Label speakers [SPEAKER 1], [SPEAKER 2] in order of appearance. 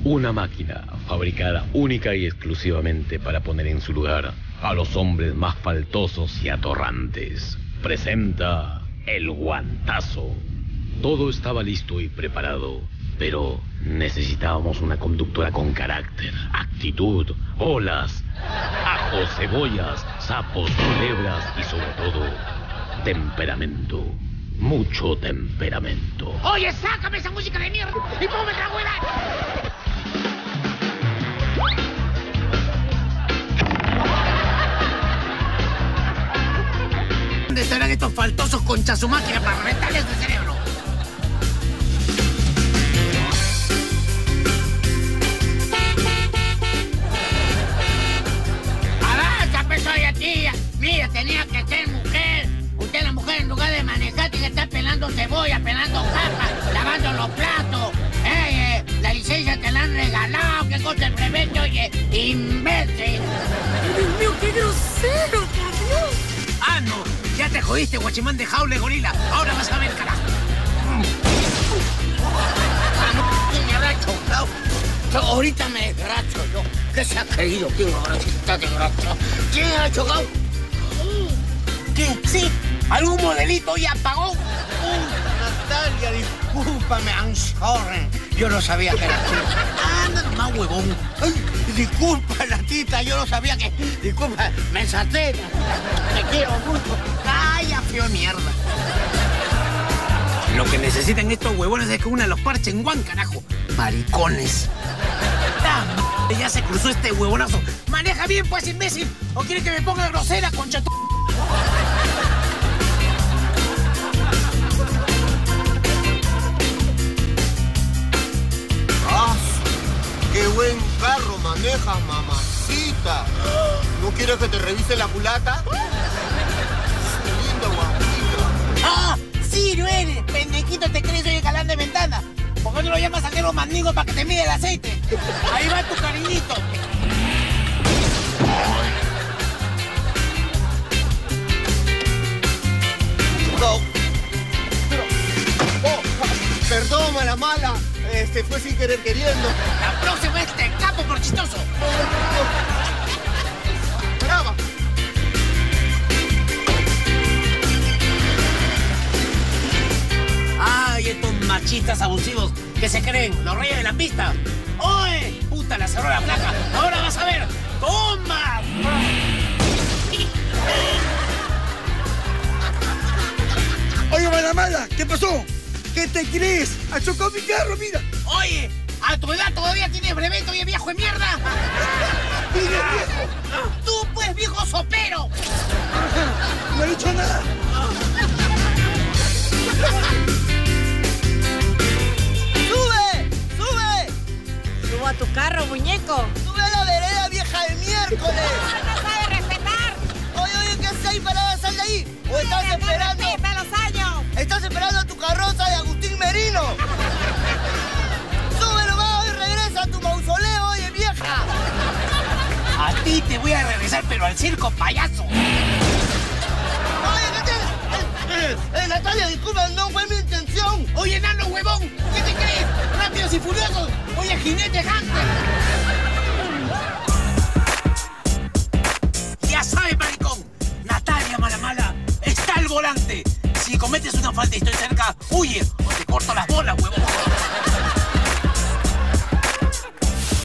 [SPEAKER 1] Una máquina fabricada única y exclusivamente para poner en su lugar a los hombres más faltosos y atorrantes. Presenta el guantazo. Todo estaba listo y preparado, pero necesitábamos una conductora con carácter, actitud, olas, ajos, cebollas, sapos, culebras y sobre todo, temperamento. Mucho temperamento.
[SPEAKER 2] Oye, sácame esa música de mierda y ponme la abuela. ¿Dónde estarán estos faltosos concha su máquina para reventarles el cerebro? ¡Avanza, soy a tía! Mira, tenía que ser mujer. Usted, la mujer, en lugar de manejar, tiene que estar pelando cebolla, pelando papas, lavando los platos. La licencia te la han regalado. ¿Qué cosa el breveto? Oye, imbécil.
[SPEAKER 3] Dios mío, qué grosero, por Dios.
[SPEAKER 2] Ah, no. Ya te jodiste, guachimán de jaule, gorila. Ahora vas a ver, carajo. Ah, no, me habrá chocado. Ahorita me desgracho yo. ¿Qué se ha creído? ¿Quién ahora sí está desgraciado? ¿Quién ha chocado? ¿Quién? Sí. ¿Algún modelito ya apagó? Natalia, discúlpame, I'm sorry. Yo no sabía que era tú. Anda nomás, huevón. Ay, disculpa, latita, yo no sabía que... Disculpa, me ensaté. Te quiero mucho. Calla, feo de mierda. Lo que necesitan estos huevones es que una los parche en guan, carajo. Maricones. Ya se cruzó este huevonazo. Maneja bien, pues, imbécil. ¿O quiere que me ponga grosera, concha tu...
[SPEAKER 4] ¡Qué buen carro manejas, mamacita! ¿No quieres que te revise la culata? ¡Qué linda, guapita!
[SPEAKER 2] ¡Ah! ¡Sí, lo eres! ¡Pendequito, te crees, soy el galán de ventana! ¿Por qué no lo llamas a Nero Mandingo para que te mide el aceite? Ahí va tu cariñito.
[SPEAKER 4] No. Pero... perdón, mala. Fue sin querer queriendo.
[SPEAKER 2] La próxima es te capo por chistoso.
[SPEAKER 4] Brava.
[SPEAKER 2] Ay, estos machistas abusivos que se creen los reyes de la pista. ¡Oye! ¡Puta, la cerró la placa! ¡Ahora vas a ver! ¡Toma!
[SPEAKER 5] Oye, mala, ¿qué pasó? ¿Qué te crees? ¡Ha chocado mi carro, mira!
[SPEAKER 2] Oye, a tu edad todavía tienes breveto y es viejo de mierda.
[SPEAKER 5] ¡Mira, viejo!
[SPEAKER 2] ¡Tú, pues, viejo sopero!
[SPEAKER 5] No he dicho nada.
[SPEAKER 3] ¡Sube! Subo a tu carro, muñeco.
[SPEAKER 4] ¡Sube a la vereda, vieja de miércoles!
[SPEAKER 3] ¡No sabe respetar!
[SPEAKER 4] Oye, ¿qué haces ahí parada? ¡Sal de ahí! ¿O estás
[SPEAKER 3] Mira,
[SPEAKER 4] esperando?
[SPEAKER 3] No respeta los años.
[SPEAKER 4] ¡Estás esperando a tu carroza de Agustín Merino! ¡Sube nomás y regresa a tu mausoleo, oye, vieja!
[SPEAKER 2] A ti te voy a regresar, pero al circo, payaso.
[SPEAKER 4] Oye, ¿qué te...? Natalia, disculpa, no fue mi intención.
[SPEAKER 2] Oye, enano huevón, ¿qué te crees? ¡Rápidos y furiosos! Oye, jinete hunter. Ya sabes, maricón. Natalia, mala, está al volante. Si cometes una falta y estoy cerca, huye o te corto las bolas, huevón.